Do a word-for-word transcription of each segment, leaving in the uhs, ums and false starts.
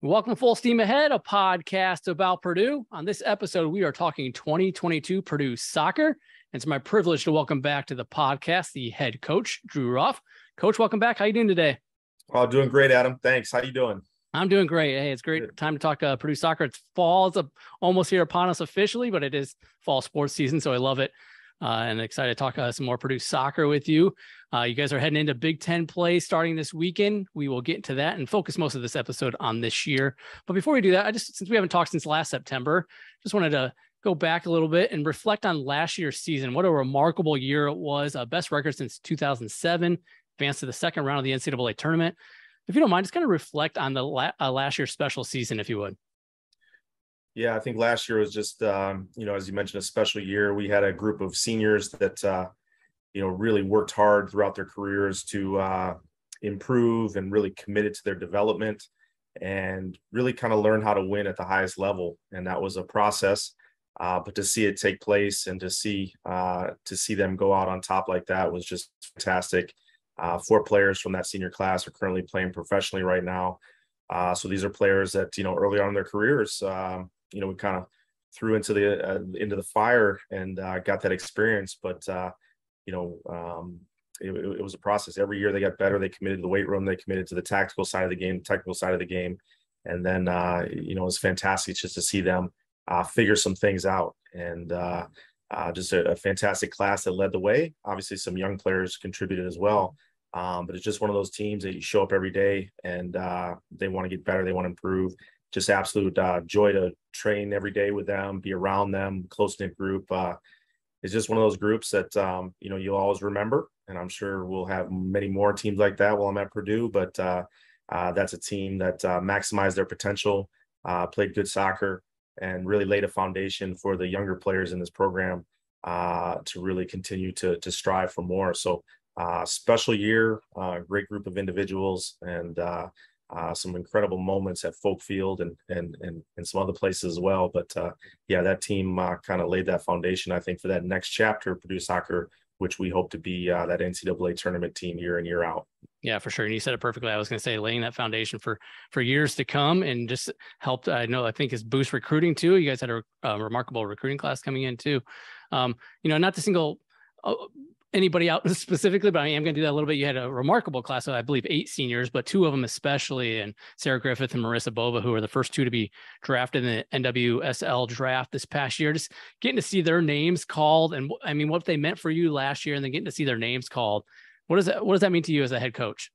Welcome to Full Steam Ahead, a podcast about Purdue. On this episode, we are talking twenty twenty-two Purdue soccer. And it's my privilege to welcome back to the podcast the head coach, Drew Ruff. Coach, welcome back. How you doing today? Oh, doing great, Adam. Thanks. How you doing? I'm doing great. Hey, it's a great Good. time to talk uh, Purdue soccer. It's fall. It's almost here upon us officially, but it is fall sports season, so I love it. Uh, and excited to talk uh, some more Purdue soccer with you. Uh, you guys are heading into Big Ten play starting this weekend. We will get into that and focus most of this episode on this year. But before we do that, I just, since we haven't talked since last September, just wanted to go back a little bit and reflect on last year's season. What a remarkable year it was. Uh, best record since two thousand seven, advanced to the second round of the N C double A tournament. If you don't mind, just kind of reflect on the la- uh, last year's special season, if you would. Yeah, I think last year was just, um, you know, as you mentioned, a special year. We had a group of seniors that, uh, you know, really worked hard throughout their careers to uh, improve and really committed to their development and really kind of learn how to win at the highest level. And that was a process. Uh, but to see it take place and to see uh, to see them go out on top like that was just fantastic. Uh, four players from that senior class are currently playing professionally right now. Uh, so these are players that, you know, early on in their careers, um, you know, we kind of threw into the uh, into the fire and uh, got that experience. But, uh, you know, um, it, it was a process. Every year they got better. They committed to the weight room. They committed to the tactical side of the game, technical side of the game. And then, uh, you know, it was fantastic just to see them uh, figure some things out. And uh, uh, just a, a fantastic class that led the way. Obviously, some young players contributed as well. Um, but it's just one of those teams that you show up every day and uh, they want to get better. They want to improve. Just absolute uh, joy to train every day with them, be around them, close-knit group. Uh, it's just one of those groups that, um, you know, you'll always remember. And I'm sure we'll have many more teams like that while I'm at Purdue. But uh, uh, that's a team that uh, maximized their potential, uh, played good soccer, and really laid a foundation for the younger players in this program uh, to really continue to, to strive for more. So uh, special year, uh, great group of individuals, and uh, Uh, some incredible moments at Folk Field and and and, and some other places as well. But uh, yeah, that team uh, kind of laid that foundation, I think, for that next chapter of Purdue soccer, which we hope to be uh, that N C double A tournament team year in, year out. Yeah, for sure. And you said it perfectly. I was going to say laying that foundation for for years to come and just helped. I know I think is boost recruiting too. You guys had a, a remarkable recruiting class coming in too. Um, you know, not to single uh, anybody out specifically, but I am going to do that a little bit. You had a remarkable class of, I believe, eight seniors, but two of them especially, and Sarah Griffith and Marissa Bova, who are the first two to be drafted in the N W S L draft this past year. Just getting to see their names called, and I mean, what they meant for you last year, and then getting to see their names called. What does that What does that mean to you as a head coach?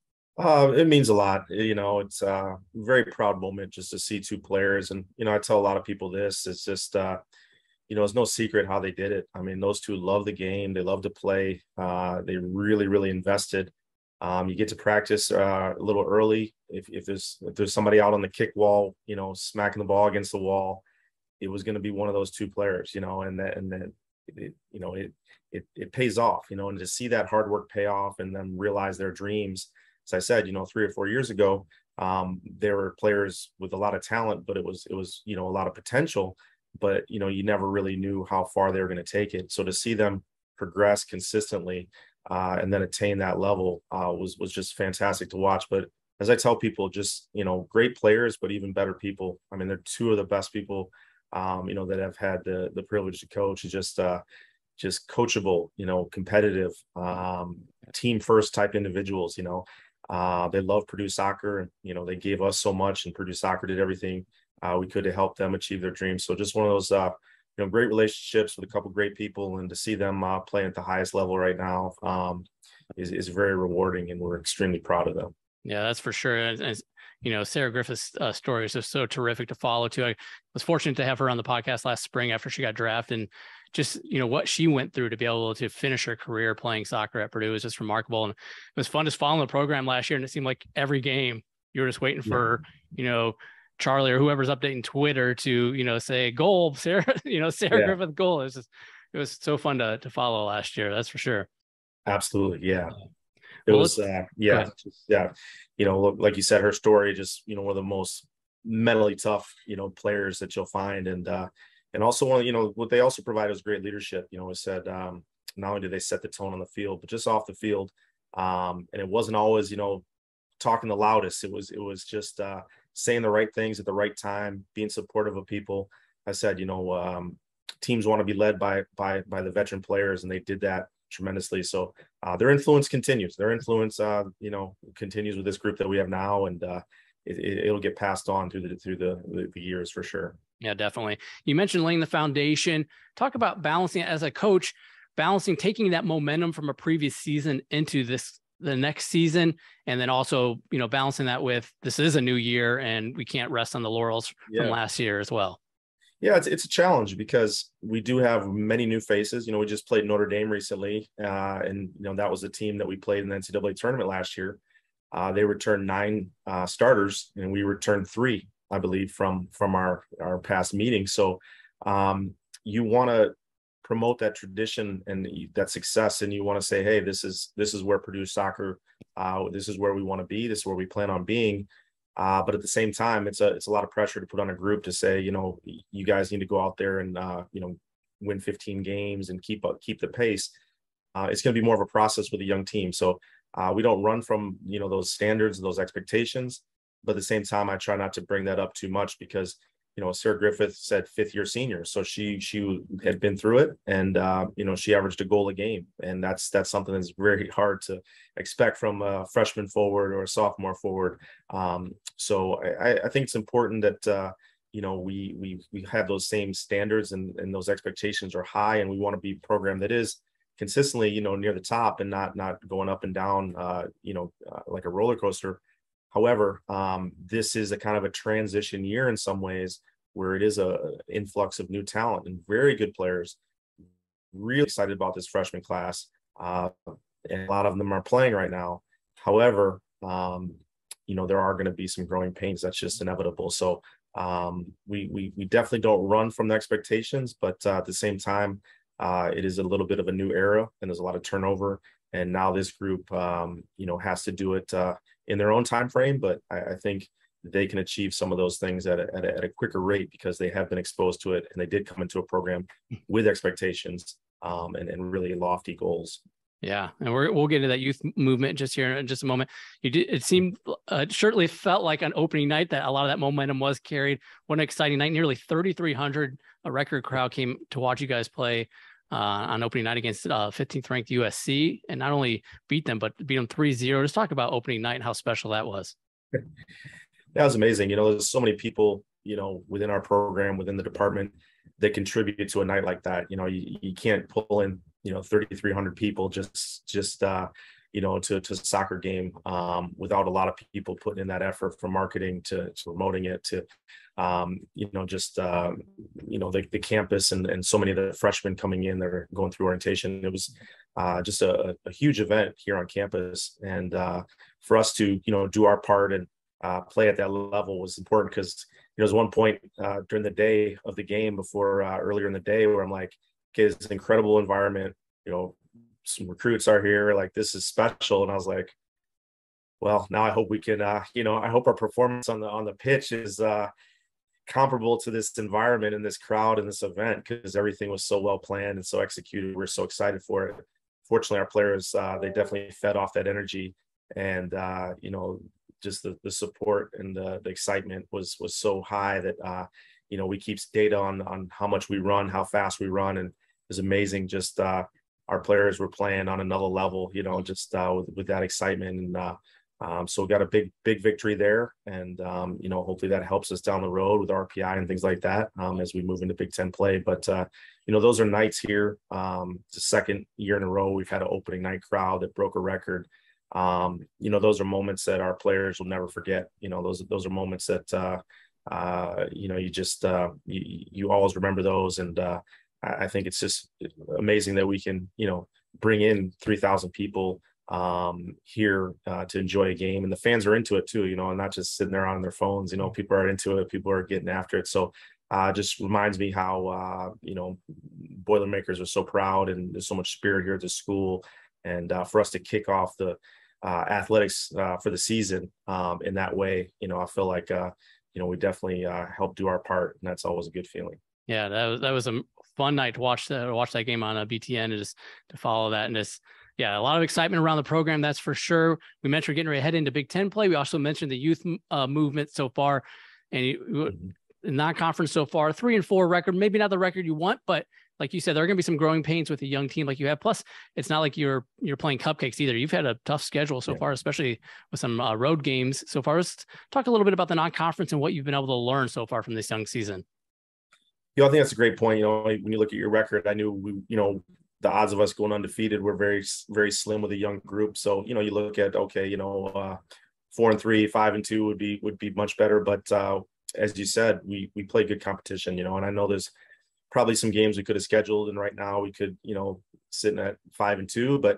Uh, it means a lot. You know, it's a very proud moment just to see two players, and you know, I tell a lot of people this. It's just. Uh, You know, it's no secret how they did it. I mean, those two love the game. They love to play. Uh, they really, really invested. Um, you get to practice uh, a little early. If, if there's if there's somebody out on the kick wall, you know, smacking the ball against the wall, it was going to be one of those two players, you know, and that and then, it, you know, it it it pays off, you know, and to see that hard work pay off and then realize their dreams. As I said, you know, three or four years ago, um, there were players with a lot of talent, but it was it was you know a lot of potential. But, you know, you never really knew how far they were going to take it. So to see them progress consistently uh, and then attain that level uh, was was just fantastic to watch. But as I tell people, just, you know, great players, but even better people. I mean, they're two of the best people, um, you know, that have had the the privilege to coach. Just uh, just coachable, you know, competitive, um, team first type individuals, you know. Uh, they love Purdue soccer, and, you know, they gave us so much, and Purdue soccer did everything Uh, we could have helped them achieve their dreams. So just one of those, uh, you know, great relationships with a couple of great people, and to see them uh, play at the highest level right now um, is, is very rewarding, and we're extremely proud of them. Yeah, that's for sure. And, and you know, Sarah Griffith's uh, story is just so terrific to follow too. I was fortunate to have her on the podcast last spring after she got drafted, and just, you know, what she went through to be able to finish her career playing soccer at Purdue is just remarkable. And it was fun just following the program last year. And it seemed like every game you were just waiting for, yeah. you know, Charlie or whoever's updating Twitter to, you know, say goal, Sarah, you know, Sarah yeah. Griffith goal. It was just, it was so fun to to follow last year. That's for sure. Absolutely. Yeah. It well, was, uh, yeah, just, yeah. You know, like you said, her story, just, you know, one of the most mentally tough, you know, players that you'll find. And, uh, and also one, you know, what they also provide was great leadership. You know, it said, um, not only did they set the tone on the field, but just off the field. Um, and it wasn't always, you know, talking the loudest. It was, it was just, uh, saying the right things at the right time, being supportive of people. I said, you know, um, teams want to be led by by by the veteran players, and they did that tremendously. So uh, their influence continues. Their influence, uh, you know, continues with this group that we have now, and uh, it, it, it'll get passed on through the through the, the the years for sure. Yeah, definitely. You mentioned laying the foundation. Talk about balancing as a coach, balancing taking that momentum from a previous season into this the next season, and then also, you know, balancing that with this is a new year and we can't rest on the laurels yeah. from last year as well. Yeah, it's it's a challenge because we do have many new faces. You know, we just played Notre Dame recently, uh, and you know that was the team that we played in the N C double A tournament last year. Uh, they returned nine uh, starters, and we returned three, I believe, from from our our past meetings. So um, you want to promote that tradition and that success, and you want to say, hey, this is this is where Purdue soccer, uh, this is where we want to be, this is where we plan on being. Uh, but at the same time, it's a it's a lot of pressure to put on a group to say, you know, you guys need to go out there and uh, you know, win fifteen games and keep up keep the pace. Uh, it's going to be more of a process with a young team. So uh, we don't run from you know those standards, those expectations. But at the same time, I try not to bring that up too much because you know Sarah Griffith said fifth year senior, so she she had been through it, and uh, you know she averaged a goal a game, and that's that's something that's very hard to expect from a freshman forward or a sophomore forward. Um, so I, I think it's important that uh, you know we we we have those same standards, and and those expectations are high, and we want to be a program that is consistently you know near the top and not not going up and down uh, you know uh, like a roller coaster. However, um, this is a kind of a transition year in some ways where it is a influx of new talent and very good players. Really excited about this freshman class. Uh, and a lot of them are playing right now. However, um, you know, there are going to be some growing pains. That's just inevitable. So um, we, we, we definitely don't run from the expectations, but uh, at the same time, uh, it is a little bit of a new era and there's a lot of turnover. And now this group, um, you know, has to do it uh, in their own time frame. But I, I think they can achieve some of those things at a, at, a, at a quicker rate because they have been exposed to it and they did come into a program with expectations um, and, and really lofty goals. Yeah, and we're, we'll get into that youth movement just here in just a moment. You did, it seemed, uh, it certainly felt like on opening night that a lot of that momentum was carried. What an exciting night! Nearly thirty-three hundred, a record crowd came to watch you guys play Uh, on opening night against uh, fifteenth ranked U S C, and not only beat them, but beat them three zero. Just talk about opening night and how special that was. That was amazing. You know, there's so many people, you know, within our program, within the department that contribute to a night like that. You know, you, you can't pull in, you know, thirty-three hundred people just, just, uh, you know, to, to a soccer game um, without a lot of people putting in that effort from marketing to, to promoting it to, um, you know, just, uh, you know, the, the campus and, and so many of the freshmen coming in that are going through orientation. It was uh, just a, a huge event here on campus. And uh, for us to, you know, do our part and uh, play at that level was important because, you know, there's one point uh, during the day of the game before uh, earlier in the day where I'm like, okay, it's an incredible environment, you know, some recruits are here, like this is special. And I was like, well, now I hope we can, uh, you know, I hope our performance on the, on the pitch is uh, comparable to this environment and this crowd and this event, because everything was so well planned and so executed. We're so excited for it. Fortunately, our players, uh, they definitely fed off that energy, and, uh, you know, just the, the support and the, the excitement was, was so high that, uh, you know, we keep data on, on how much we run, how fast we run. And it was amazing. Just, uh, our players were playing on another level, you know, just uh, with, with that excitement. And uh, um, so we got a big, big victory there. And, um, you know, hopefully that helps us down the road with R P I and things like that um, as we move into Big Ten play. But, uh, you know, those are nights here. Um, it's the second year in a row we've had an opening night crowd that broke a record. Um, you know, those are moments that our players will never forget. You know, those, those are moments that, uh, uh, you know, you just, uh, you, you always remember those. And, uh, I think it's just amazing that we can, you know, bring in three thousand people um, here uh, to enjoy a game, and the fans are into it too, you know, and not just sitting there on their phones. You know, people are into it, people are getting after it. So uh, just reminds me how, uh, you know, Boilermakers are so proud, and there's so much spirit here at the school. And uh, for us to kick off the uh, athletics uh, for the season um, in that way, you know, I feel like, uh, you know, we definitely uh, helped do our part, and that's always a good feeling. Yeah, that was that was a fun night to watch the watch that game on a B T N and just to follow that and just yeah, a lot of excitement around the program. That's for sure. We mentioned we're getting ready to head into Big Ten play. We also mentioned the youth uh, movement so far, and you, mm-hmm. non-conference so far, three and four record, maybe not the record you want, but like you said, there are going to be some growing pains with a young team like you have. Plus, it's not like you're you're playing cupcakes either. You've had a tough schedule so yeah. far, especially with some uh, road games so far. Let's talk a little bit about the non-conference and what you've been able to learn so far from this young season. Yeah, I think that's a great point. You know, when you look at your record, I knew we, you know, the odds of us going undefeated were very, very slim with a young group. So, you know, you look at, okay, you know, uh, four and three, five and two would be would be much better. But uh, as you said, we we play good competition. You know, and I know there's probably some games we could have scheduled, and right now we could, you know, sitting at five and two, but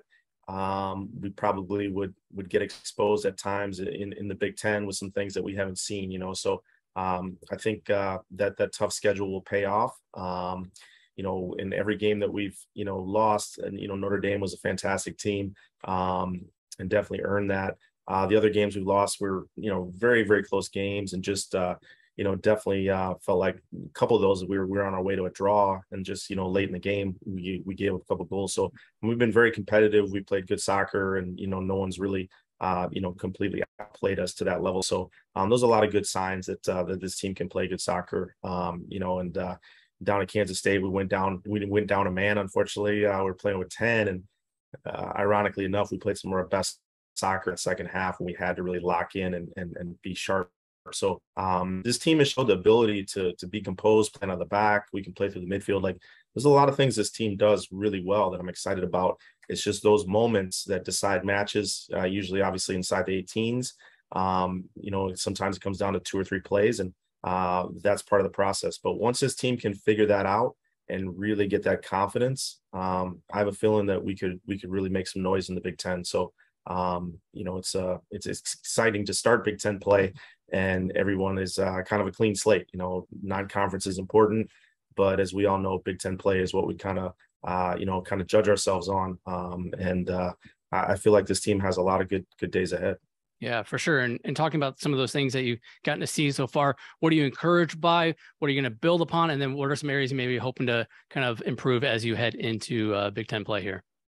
um, we probably would would get exposed at times in in the Big Ten with some things that we haven't seen. You know, so um, I think uh, that that tough schedule will pay off. Um, you know, in every game that we've you know lost, and you know Notre Dame was a fantastic team um, and definitely earned that. Uh, the other games we lost were you know very very close games, and just uh, you know, definitely uh, felt like a couple of those we were we were on our way to a draw, and just you know late in the game we we gave a couple of goals. So we've been very competitive. We played good soccer, and you know no one's really uh, you know completely outplayed us to that level. So um, those are a lot of good signs that uh, that this team can play good soccer. Um, you know, and uh, down at Kansas State we went down we went down a man. Unfortunately, uh, we we're playing with ten, and uh, ironically enough, we played some of our best soccer in the second half, and we had to really lock in and and, and be sharp. So um, this team has showed the ability to to be composed, playing on the back. We can play through the midfield. Like there's a lot of things this team does really well that I'm excited about. It's just those moments that decide matches, uh, usually obviously inside the eighteens. Um, you know, sometimes it comes down to two or three plays, and uh, that's part of the process. But once this team can figure that out and really get that confidence, um, I have a feeling that we could we could really make some noise in the Big Ten. So um, you know, it's uh it's, it's exciting to start Big Ten play. And everyone is uh, kind of a clean slate. You know, non-conference is important, but as we all know, Big Ten play is what we kind of, uh, you know, kind of judge ourselves on. Um, and uh, I feel like this team has a lot of good good days ahead. Yeah, for sure. And, and talking about some of those things that you've gotten to see so far, what are you encouraged by? What are you going to build upon? And then what are some areas you may be hoping to kind of improve as you head into uh, Big Ten play here?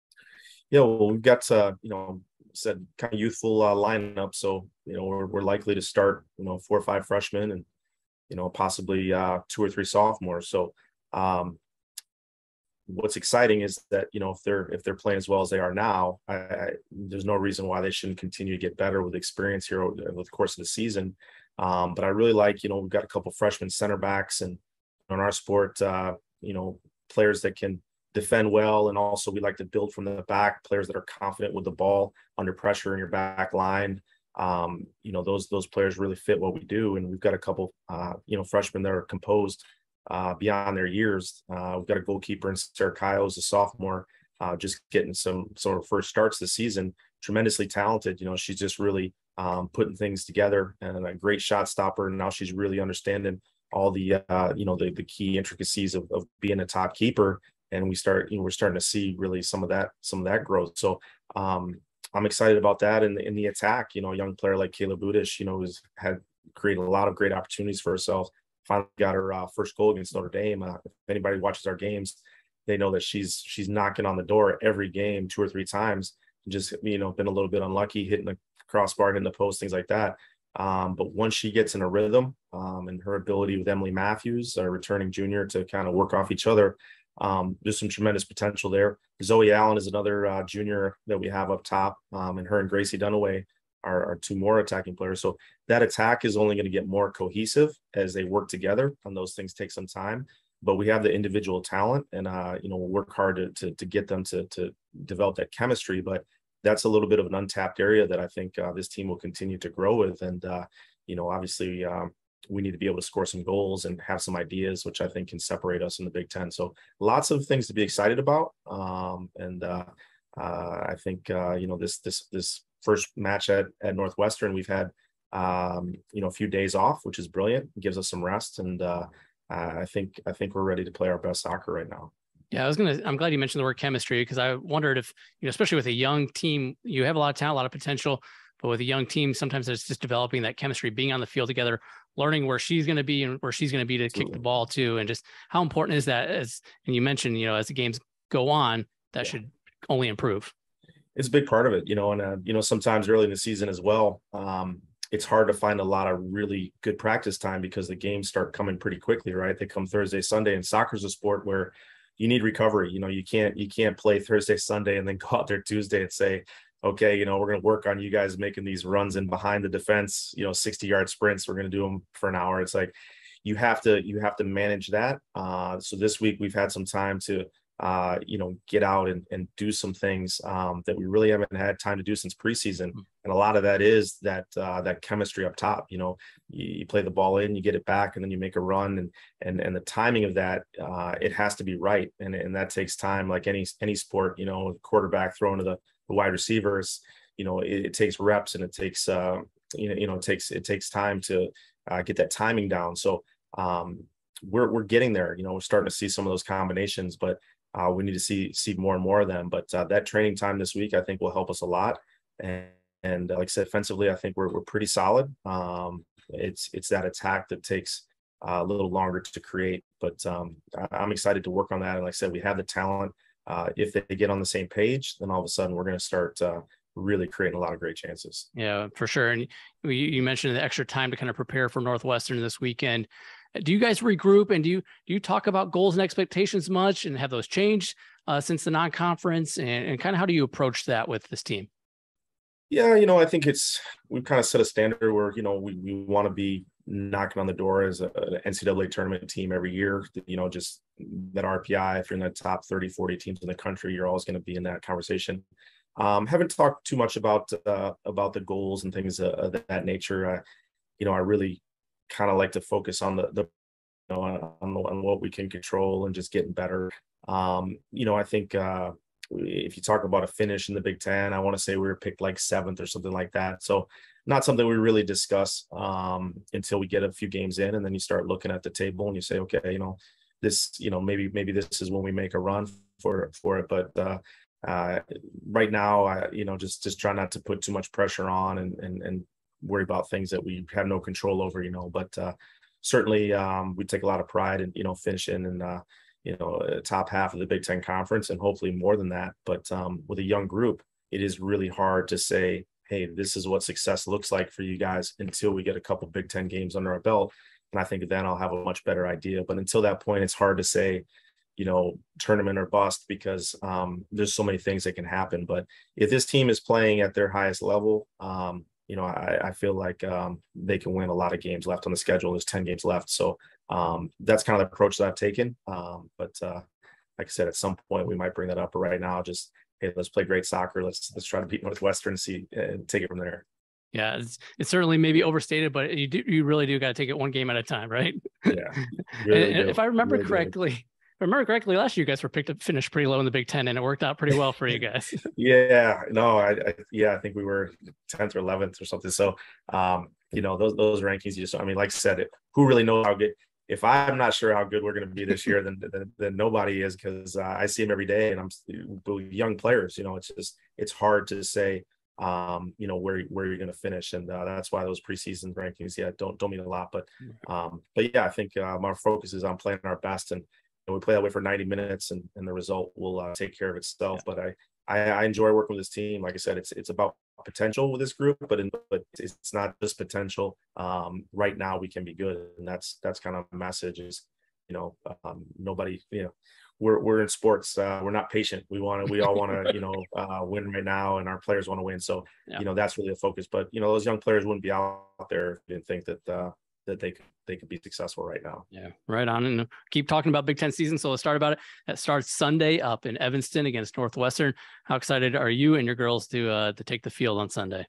Yeah, well, we've got, uh, you know, said kind of youthful uh, lineup. So, you know, we're, we're likely to start, you know, four or five freshmen and, you know, possibly uh, two or three sophomores. So um, what's exciting is that, you know, if they're, if they're playing as well as they are now, I, I, there's no reason why they shouldn't continue to get better with experience here over the course of the season. Um, but I really like, you know, we've got a couple freshman center backs, and in our sport, uh, you know, players that can defend well, and also we like to build from the back, players that are confident with the ball under pressure in your back line. Um, you know, those those players really fit what we do, and we've got a couple uh, you know freshmen that are composed uh, beyond their years. Uh, we've got a goalkeeper in Sarah Kyle, who's a sophomore, uh, just getting some sort of first starts this season. Tremendously talented. You know, she's just really um, putting things together, and a great shot stopper. And now she's really understanding all the uh, you know the the key intricacies of, of being a top keeper. And we start, you know, we're starting to see really some of that, some of that growth. So um, I'm excited about that. And in, in the attack, you know, a young player like Kayla Budish, you know, has had created a lot of great opportunities for herself. Finally got her uh, first goal against Notre Dame. Uh, if anybody watches our games, they know that she's she's knocking on the door every game, two or three times. Just you know, been a little bit unlucky, hitting the crossbar, hitting the post, things like that. Um, but once she gets in a rhythm, um, and her ability with Emily Matthews, a returning junior, to kind of work off each other. Um, there's some tremendous potential there. Zoe Allen is another uh, junior that we have up top, um, and her and Gracie Dunaway are, are two more attacking players. So that attack is only going to get more cohesive as they work together, and those things take some time. But we have the individual talent, and uh, you know we'll work hard to, to to get them to to develop that chemistry. But that's a little bit of an untapped area that I think uh, this team will continue to grow with. And uh, you know, obviously. Um, we need to be able to score some goals and have some ideas, which I think can separate us in the Big Ten. So lots of things to be excited about. Um, and uh, uh, I think, uh, you know, this, this, this first match at, at Northwestern, we've had, um, you know, a few days off, which is brilliant. It gives us some rest. And uh, I think, I think we're ready to play our best soccer right now. Yeah, I was going to, I'm glad you mentioned the word chemistry, because I wondered if, you know, especially with a young team, you have a lot of talent, a lot of potential, but with a young team, sometimes it's just developing that chemistry, being on the field together, learning where she's going to be and where she's going to be to Absolutely. Kick the ball too. And just how important is that? As, and you mentioned, you know, as the games go on, that yeah. should only improve. It's a big part of it, you know, and, uh, you know, sometimes early in the season as well, um, it's hard to find a lot of really good practice time because the games start coming pretty quickly, right? They come Thursday, Sunday, and soccer's a sport where you need recovery. You know, you can't, you can't play Thursday, Sunday, and then go out there Tuesday and say, okay, you know, we're going to work on you guys making these runs in behind the defense, you know, sixty yard sprints. We're going to do them for an hour. It's like, you have to, you have to manage that. Uh, so this week we've had some time to, uh, you know, get out and, and do some things um, that we really haven't had time to do since preseason. And a lot of that is that uh, that chemistry up top. You know, you, you play the ball in, you get it back, and then you make a run, and and and the timing of that, uh, it has to be right, and and that takes time. Like any any sport, you know, quarterback throwing to the, the wide receivers, you know, it, it takes reps, and it takes uh, you know, you know, it takes it takes time to uh, get that timing down. So um, we're we're getting there. You know, we're starting to see some of those combinations, but Uh, we need to see see more and more of them. But uh, that training time this week, I think, will help us a lot. And, and uh, like I said, offensively, I think we're we're pretty solid. Um, it's it's that attack that takes uh, a little longer to create. But um, I, I'm excited to work on that. And like I said, we have the talent. Uh, if they get on the same page, then all of a sudden we're going to start uh, really creating a lot of great chances. Yeah, for sure. And you, you mentioned the extra time to kind of prepare for Northwestern this weekend. Do you guys regroup, and do you do you talk about goals and expectations much, and have those changed uh, since the non-conference, and, and kind of how do you approach that with this team? Yeah, you know, I think it's, we've kind of set a standard where, you know, we, we want to be knocking on the door as a, an N C double A tournament team every year. You know, just that R P I, if you're in the top thirty, forty teams in the country, you're always going to be in that conversation. Um, haven't talked too much about uh, about the goals and things uh, of that nature. Uh, you know, I really kind of like to focus on the, the you know, on, on what we can control and just getting better. Um, you know, I think uh, if you talk about a finish in the Big Ten, I want to say we were picked like seventh or something like that. So not something we really discuss um, until we get a few games in, and then you start looking at the table and you say, okay, you know, this, you know, maybe maybe this is when we make a run for for it. But uh, uh, right now, I, you know, just just try not to put too much pressure on and and and worry about things that we have no control over, you know, but uh, certainly um, we take a lot of pride in, you know, finishing in, uh, you know, top half of the Big Ten conference, and hopefully more than that. But um, with a young group, it is really hard to say, hey, this is what success looks like for you guys until we get a couple Big Ten games under our belt. And I think then I'll have a much better idea. But until that point, it's hard to say, you know, tournament or bust, because um, there's so many things that can happen. But if this team is playing at their highest level, um, you know, I, I feel like um, they can win a lot of games left on the schedule. There's ten games left. So um, that's kind of the approach that I've taken. Um, but uh, like I said, at some point we might bring that up. But right now, just, hey, let's play great soccer. Let's let's try to beat Northwestern and see and take it from there. Yeah, it's, it's certainly maybe overstated, but you do you really do got to take it one game at a time, right? Yeah. Really and, and if I remember really correctly, if I remember correctly, last year you guys were picked up, finished pretty low in the Big Ten, and it worked out pretty well for you guys. yeah, no, I, I yeah, I think we were tenth or eleventh or something. So, um, you know, those those rankings, you just, I mean, like I said, it, who really knows how good? If I'm not sure how good we're going to be this year, then, then then nobody is, because uh, I see them every day, and I'm young players. You know, it's just it's hard to say, um, you know, where where you're going to finish, and uh, that's why those preseason rankings, yeah, don't don't mean a lot, but um, but yeah, I think um, our focus is on playing our best, and, and we play that way for ninety minutes, and, and the result will uh, take care of itself. Yeah. But I, I I enjoy working with this team. Like I said, it's it's about potential with this group, but in, but it's not just potential. Um, right now we can be good, and that's that's kind of the message is, you know, um, nobody, you know, we're we're in sports. Uh, we're not patient. We want to. We all want to, you know, uh, win right now, and our players want to win. So, yeah. you know, that's really the focus. But you know, those young players wouldn't be out there if they didn't think that uh, that they could they could be successful right now. Yeah, right on. And keep talking about Big Ten season. So let's start about it. It starts Sunday up in Evanston against Northwestern. How excited are you and your girls to uh, to take the field on Sunday?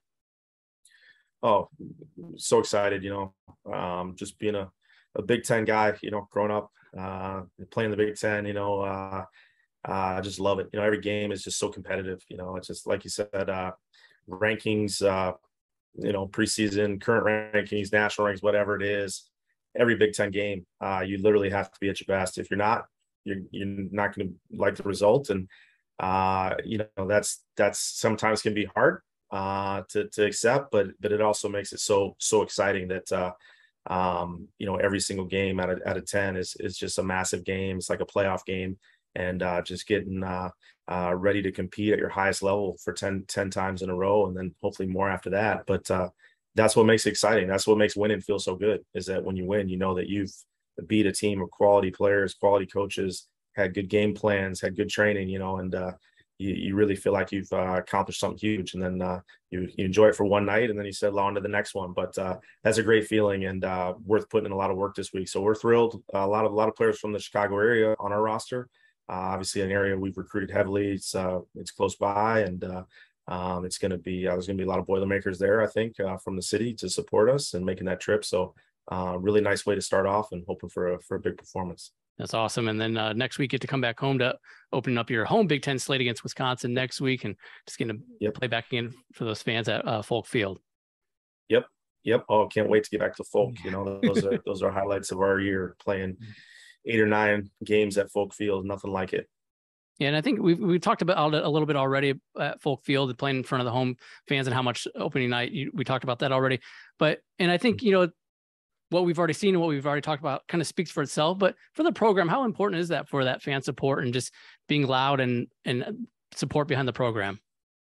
Oh, so excited! You know, um, just being a a Big Ten guy, you know, growing up, uh, playing the Big Ten, you know, uh, uh, I just love it. You know, every game is just so competitive. You know, it's just like you said, uh, rankings, uh, you know, preseason, current rankings, national rankings, whatever it is. Every Big Ten game, uh, you literally have to be at your best. If you're not, you're you're not going to like the result, and uh, you know that's that's sometimes can be hard uh, to to accept, but but it also makes it so so exciting that. Uh, Um, you know, every single game out of out of ten is is just a massive game. It's like a playoff game, and uh, just getting uh, uh, ready to compete at your highest level for ten, ten times in a row, and then hopefully more after that. But uh, that's what makes it exciting. That's what makes winning feel so good, is that when you win, you know that you've beat a team of quality players, quality coaches, had good game plans, had good training, you know, and uh, you, you really feel like you've uh, accomplished something huge. And then uh, you, you enjoy it for one night, and then you settle on to the next one. But uh, that's a great feeling, and uh, worth putting in a lot of work this week. So we're thrilled. A lot of a lot of players from the Chicago area on our roster. Uh, obviously, an area we've recruited heavily. It's uh, it's close by, and uh, um, it's going to be uh, there's going to be a lot of Boilermakers there, I think, uh, from the city to support us and making that trip. So, uh, really nice way to start off, and hoping for a for a big performance. That's awesome. And then uh, next week, get to come back home to open up your home Big Ten slate against Wisconsin next week, and just going to yep. play back again for those fans at uh, Folk Field. Yep. Yep. Oh, can't wait to get back to Folk. You know, those are those are highlights of our year, playing eight or nine games at Folk Field. Nothing like it. Yeah, and I think we've we talked about it a little bit already at Folk Field, playing in front of the home fans, and how much opening night you, we talked about that already. But and I think you know what we've already seen and what we've already talked about kind of speaks for itself. But for the program, how important is that for that fan support and just being loud and and support behind the program?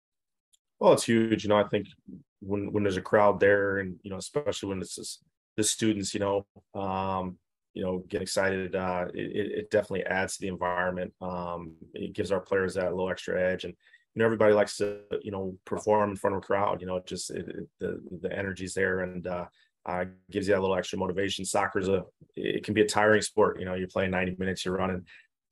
Well, it's huge. You know, I think when when there's a crowd there, and you know, especially when it's just the students, you know, um, you know, get excited. Uh, it, it definitely adds to the environment. Um, it gives our players that little extra edge, and you know, everybody likes to, you know, perform in front of a crowd. You know, it just it, it, the the energy's there, and uh, uh, gives you that little extra motivation. Soccer's a it can be a tiring sport. You know, you're playing ninety minutes, you're running.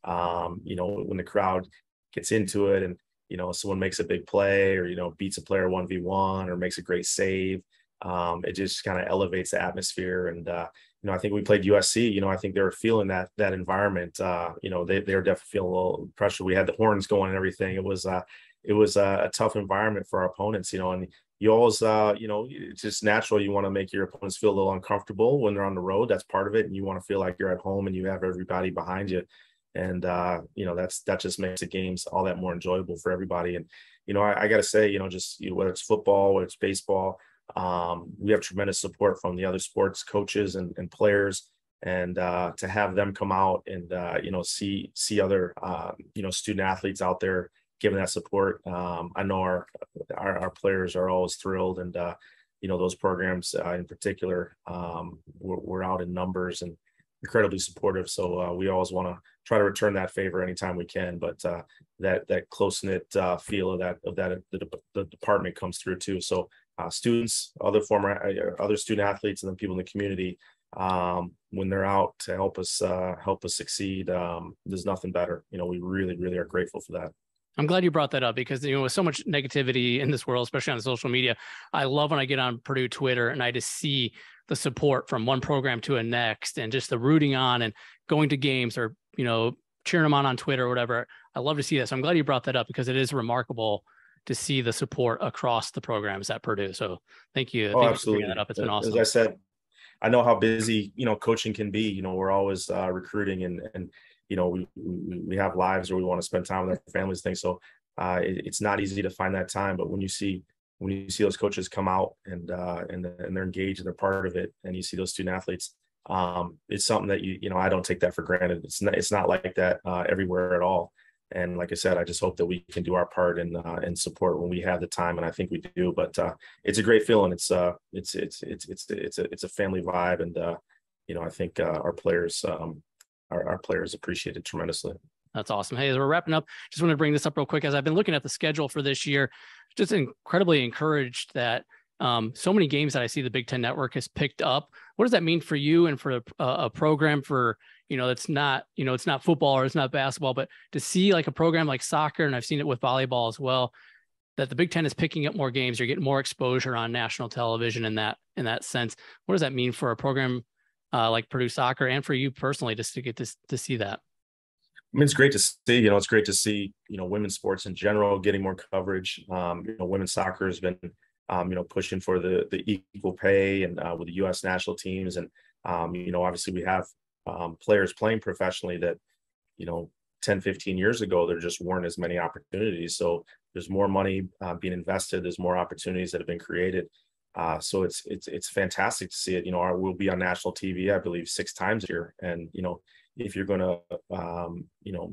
Um, you know, when the crowd gets into it, and you know, someone makes a big play, or you know, beats a player one v one, or makes a great save. Um, it just kind of elevates the atmosphere. And uh, you know, I think we played U S C. You know, I think they were feeling that that environment. Uh, you know, they they were definitely feeling a little pressure. We had the horns going and everything. It was uh, it was a, a tough environment for our opponents. You know, and you always uh, you know, it's just natural. You want to make your opponents feel a little uncomfortable when they're on the road. That's part of it. And you want to feel like you're at home and you have everybody behind you. And, uh, you know, that's, that just makes the games all that more enjoyable for everybody. And, you know, I, I got to say, you know, just, you know, whether it's football, whether it's baseball, um, we have tremendous support from the other sports coaches and, and players. And uh, to have them come out and, uh, you know, see, see other, uh, you know, student athletes out there giving that support. Um, I know our, our, our players are always thrilled. And, uh, you know, those programs uh, in particular, um, we're, we're out in numbers and incredibly supportive. So uh, we always want to try to return that favor anytime we can. But uh, that that close knit uh, feel of that of that the, the department comes through too. So uh, students, other former uh, other student athletes, and then people in the community, um, when they're out to help us uh, help us succeed, um, there's nothing better. You know, we really really are grateful for that. I'm glad you brought that up, because, you know, with so much negativity in this world, especially on social media, I love when I get on Purdue Twitter and I just see the support from one program to a next, and just the rooting on and going to games, or, you know, cheering them on on Twitter or whatever. I love to see that. So I'm glad you brought that up, because it is remarkable to see the support across the programs at Purdue. So thank you. Oh, thank absolutely. you for bringing that up. It's been awesome. As I said, I know how busy, you know, coaching can be. You know, we're always uh, recruiting, and, and, you know, we, we, we have lives where we want to spend time with our families, things. So uh, it, it's not easy to find that time, but when you see, when you see those coaches come out and, uh, and, and they're engaged and they're part of it, and you see those student athletes, um, it's something that you, you know, I don't take that for granted. It's not, it's not like that uh, everywhere at all. And like I said, I just hope that we can do our part and uh, and support when we have the time, and I think we do. But uh, it's a great feeling. It's uh, it's it's it's it's it's a it's a family vibe, and uh, you know, I think uh, our players um, our, our players appreciate it tremendously. That's awesome. Hey, as we're wrapping up, just want to bring this up real quick. As I've been looking at the schedule for this year, just incredibly encouraged that um, so many games that I see the Big Ten Network has picked up. What does that mean for you and for a, a program for, you know, it's not, you know, it's not football or it's not basketball, but to see like a program like soccer, and I've seen it with volleyball as well, that the Big Ten is picking up more games, you're getting more exposure on national television in that, in that sense. What does that mean for a program uh, like Purdue Soccer, and for you personally, just to get this, to see that? I mean, it's great to see, you know, it's great to see, you know, women's sports in general getting more coverage. Um, you know, women's soccer has been, um, you know, pushing for the the equal pay, and uh, with the U S national teams. And, um, you know, obviously we have um, players playing professionally that, you know, ten, fifteen years ago, there just weren't as many opportunities. So there's more money uh, being invested. There's more opportunities that have been created. Uh, so it's, it's, it's fantastic to see it. You know, our, we'll be on national T V, I believe, six times a year. And, you know, if you're going to, um, you know,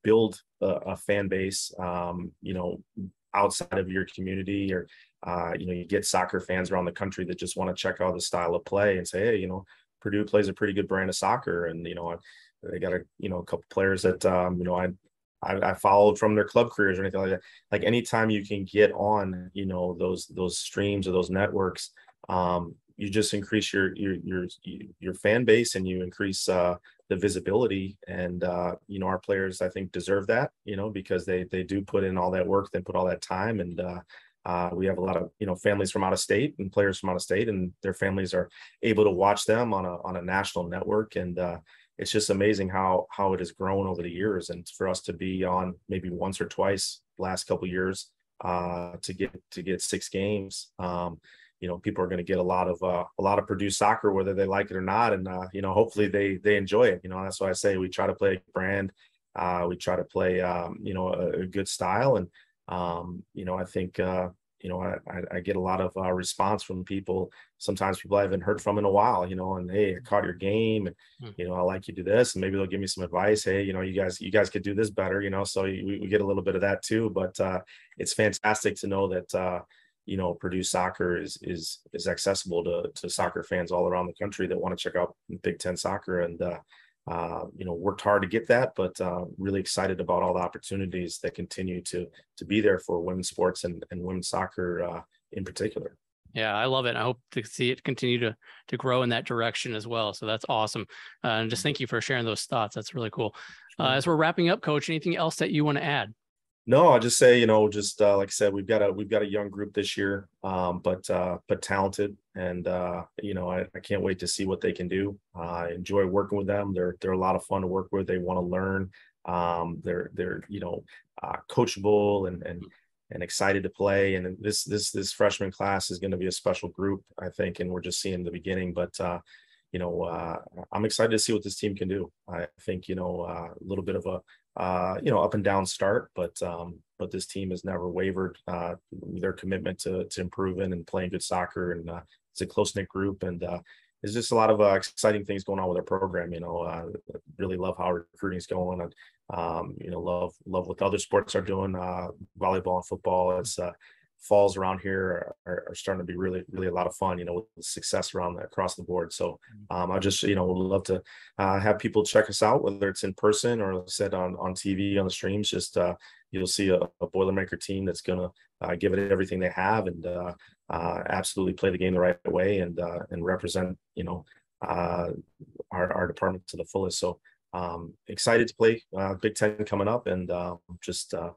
build a, a fan base, um, you know, outside of your community, or, uh, you know, you get soccer fans around the country that just want to check out the style of play and say, hey, you know, Purdue plays a pretty good brand of soccer. And, you know, they got a, you know, a couple players that, um, you know, I, I, I followed from their club careers or anything like that. Like anytime you can get on, you know, those, those streams or those networks, um, you just increase your, your, your, your fan base, and you increase, uh, the visibility. And, uh, you know, our players, I think, deserve that, you know, because they, they do put in all that work, they put all that time. And, uh, uh, we have a lot of, you know, families from out of state and players from out of state, and their families are able to watch them on a, on a national network. And, uh, it's just amazing how, how it has grown over the years. And for us to be on maybe once or twice last couple of years, uh, to get, to get six games, um, you know, people are going to get a lot of, uh, a lot of Purdue soccer, whether they like it or not. And, uh, you know, hopefully they, they enjoy it. You know, that's why I say we try to play a brand. Uh, we try to play, um, you know, a, a good style. And, um, you know, I think, uh, you know, I, I get a lot of uh, response from people. Sometimes people I haven't heard from in a while, you know, and, hey, I caught your game, and, you know, I like you do this, and maybe they'll give me some advice. Hey, you know, you guys, you guys could do this better, you know, so we, we get a little bit of that too. But uh, it's fantastic to know that, uh, you know, Purdue soccer is, is, is accessible to, to soccer fans all around the country that want to check out Big Ten soccer. And, uh, uh, you know, worked hard to get that, but uh, really excited about all the opportunities that continue to to be there for women's sports and, and women's soccer uh, in particular. Yeah, I love it. I hope to see it continue to to grow in that direction as well. So that's awesome. Uh, and just thank you for sharing those thoughts. That's really cool. Uh, as we're wrapping up, Coach, anything else that you want to add? No, I'll just say, you know, just uh, like I said, we've got a we've got a young group this year, um, but uh, but talented, and uh, you know, I, I can't wait to see what they can do. Uh, I enjoy working with them. They're they're a lot of fun to work with. They want to learn. Um, they're they're you know, uh, coachable and and and excited to play. And this this this freshman class is going to be a special group, I think, and we're just seeing the beginning. But uh, you know, uh, I'm excited to see what this team can do. I think, you know, uh, a little bit of a Uh, you know, up and down start, but um, but this team has never wavered. Uh, their commitment to to improving and playing good soccer, and uh, it's a close knit group, and uh, there's just a lot of uh, exciting things going on with our program. You know, uh, really love how recruiting is going, and um, you know, love love what the other sports are doing. Uh, volleyball and football. It's uh, falls around here are, are starting to be really, really a lot of fun, you know, with the success around the, across the board. So um, I just, you know, would love to uh, have people check us out, whether it's in person or like I said, on, on T V, on the streams. Just uh, you'll see a, a Boilermaker team that's going to uh, give it everything they have, and uh, uh, absolutely play the game the right way, and uh, and represent, you know, uh, our, our department to the fullest. So um, excited to play uh, Big Ten coming up, and uh, just, uh,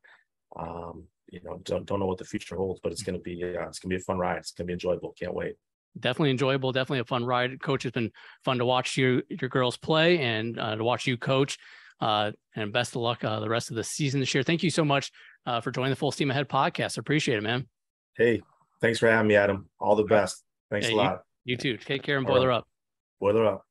um, you know, don't, don't know what the future holds, but it's going to be, uh, it's going to be a fun ride. It's going to be enjoyable. Can't wait. Definitely enjoyable. Definitely a fun ride. Coach, it's been fun to watch you, your girls play, and uh, to watch you coach, uh, and best of luck uh, the rest of the season this year. Thank you so much uh, for joining the Full Steam Ahead podcast. I appreciate it, man. Hey, thanks for having me, Adam. All the best. Thanks hey, a lot. You, you too. Take care and All boiler right. up. Boiler up.